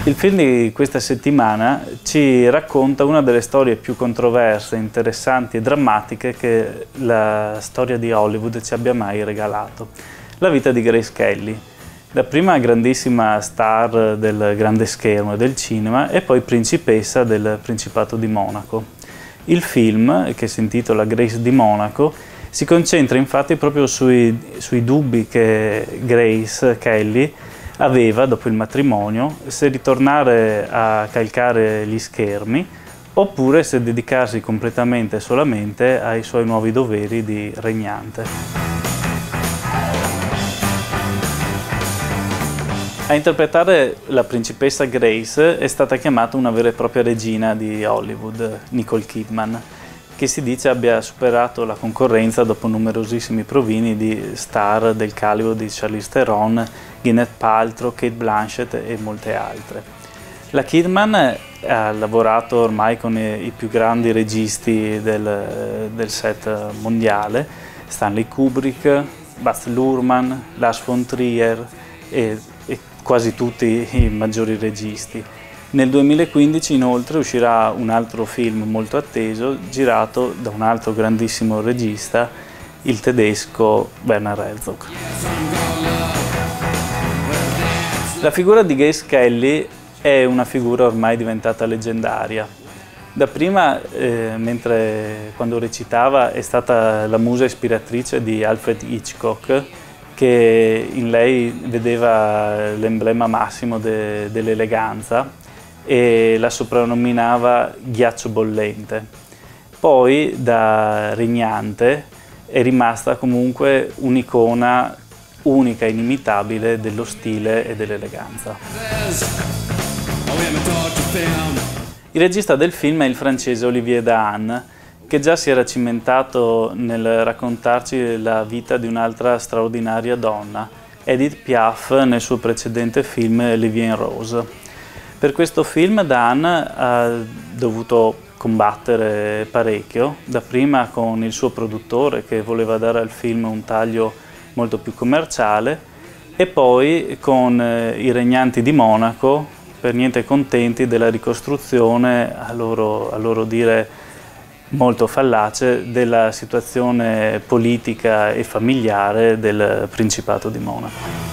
Il film di questa settimana ci racconta una delle storie più controverse, interessanti e drammatiche che la storia di Hollywood ci abbia mai regalato. La vita di Grace Kelly, la prima grandissima star del grande schermo e del cinema e poi principessa del Principato di Monaco. Il film, che si intitola Grace di Monaco, si concentra infatti proprio sui dubbi che Grace Kelly aveva dopo il matrimonio, se ritornare a calcare gli schermi oppure se dedicarsi completamente e solamente ai suoi nuovi doveri di regnante. A interpretare la principessa Grace è stata chiamata una vera e propria regina di Hollywood, Nicole Kidman, che si dice abbia superato la concorrenza dopo numerosissimi provini di star del calibro di Charlize Theron, Gwyneth Paltrow, Cate Blanchett e molte altre. La Kidman ha lavorato ormai con i più grandi registi del set mondiale, Stanley Kubrick, Baz Luhrmann, Lars von Trier e quasi tutti i maggiori registi. Nel 2015 inoltre uscirà un altro film molto atteso, girato da un altro grandissimo regista, il tedesco Werner Herzog. La figura di Grace Kelly è una figura ormai diventata leggendaria. Dapprima, quando recitava, è stata la musa ispiratrice di Alfred Hitchcock, che in lei vedeva l'emblema massimo dell'eleganza e la soprannominava ghiaccio bollente. Poi da regnante è rimasta comunque un'icona unica e inimitabile dello stile e dell'eleganza. Il regista del film è il francese Olivier Dahan, che già si era cimentato nel raccontarci la vita di un'altra straordinaria donna, Edith Piaf, nel suo precedente film Les Vie en Rose. Per questo film Dahan ha dovuto combattere parecchio, dapprima con il suo produttore che voleva dare al film un taglio molto più commerciale e poi con i regnanti di Monaco, per niente contenti della ricostruzione, a loro dire molto fallace, della situazione politica e familiare del Principato di Monaco.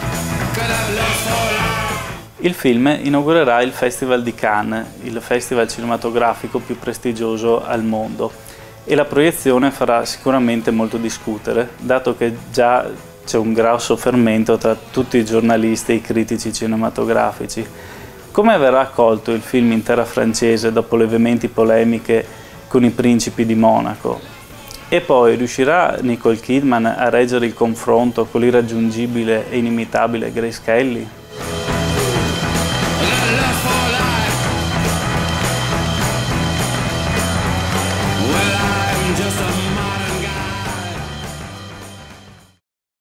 Il film inaugurerà il Festival di Cannes, il festival cinematografico più prestigioso al mondo, e la proiezione farà sicuramente molto discutere, dato che già c'è un grosso fermento tra tutti i giornalisti e i critici cinematografici. Come verrà accolto il film in terra francese dopo le veementi polemiche con i principi di Monaco? E poi riuscirà Nicole Kidman a reggere il confronto con l'irraggiungibile e inimitabile Grace Kelly?